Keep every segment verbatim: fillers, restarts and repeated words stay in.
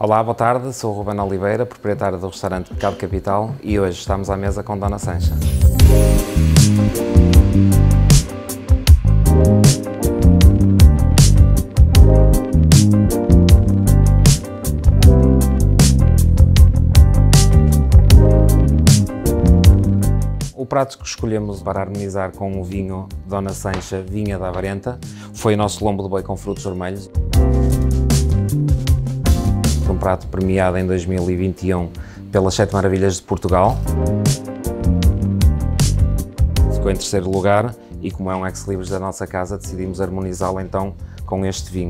Olá, boa tarde, sou o Ruben Oliveira, proprietário do restaurante Pecado Capital e hoje estamos à mesa com Dona Sancha. O prato que escolhemos para harmonizar com o vinho Dona Sancha Vinha da Avarenta foi o nosso lombo de boi com frutos vermelhos. Um prato premiado em dois mil e vinte e um pelas Sete Maravilhas de Portugal. Ficou em terceiro lugar e, como é um ex-libris da nossa casa, decidimos harmonizá-lo então com este vinho.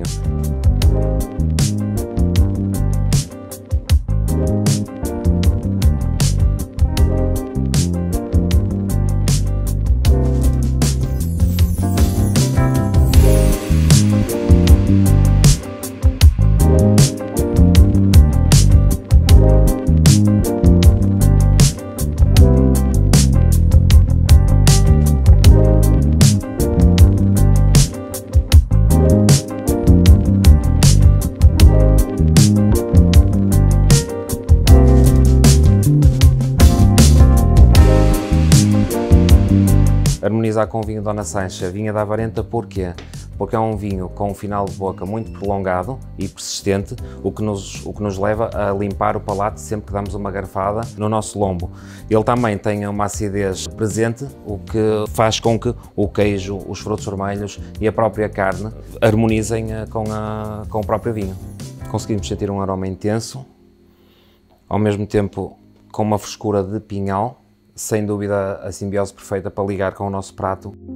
Harmonizar com o vinho Dona Sancha Vinha da Avarenta, porquê? Porque é um vinho com um final de boca muito prolongado e persistente, o que nos, o que nos leva a limpar o palato sempre que damos uma garfada no nosso lombo. Ele também tem uma acidez presente, o que faz com que o queijo, os frutos vermelhos e a própria carne harmonizem com, a, com o próprio vinho. Conseguimos sentir um aroma intenso, ao mesmo tempo com uma frescura de pinhal, sem dúvida a simbiose perfeita para ligar com o nosso prato.